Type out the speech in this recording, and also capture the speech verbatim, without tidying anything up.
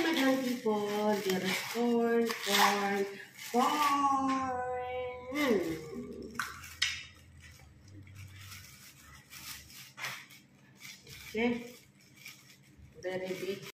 madlang people, there is corn, corn, corn. Okay. Very big.